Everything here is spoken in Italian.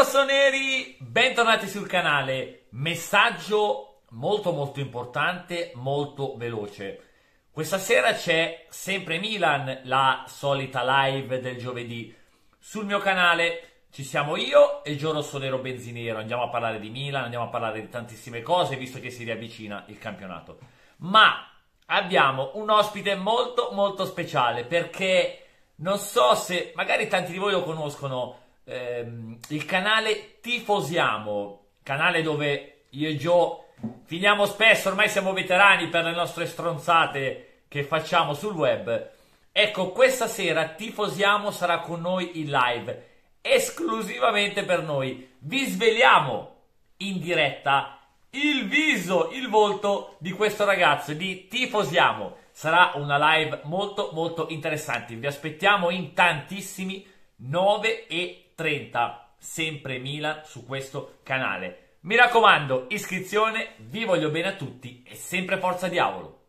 rossoneri, bentornati sul canale. Messaggio molto importante, molto veloce. Questa sera c'è sempre Milan, la solita live del giovedì. Sul mio canale ci siamo io e Gio Rossonero Benziniero. Andiamo a parlare di Milan, andiamo a parlare di tantissime cose, visto che si riavvicina il campionato. Ma abbiamo un ospite molto speciale, perché non so se magari tanti di voi lo conoscono. Il canale Tifosiamo, canale dove io e Gio finiamo spesso, ormai siamo veterani per le nostre stronzate che facciamo sul web. Ecco, questa sera Tifosiamo sarà con noi in live, esclusivamente per noi. Vi sveliamo in diretta il viso, il volto di questo ragazzo, di Tifosiamo. Sarà una live molto interessante. Vi aspettiamo in tantissimi. 9:30, sempre Milan su questo canale. Mi raccomando, iscrizione, vi voglio bene a tutti e sempre forza diavolo.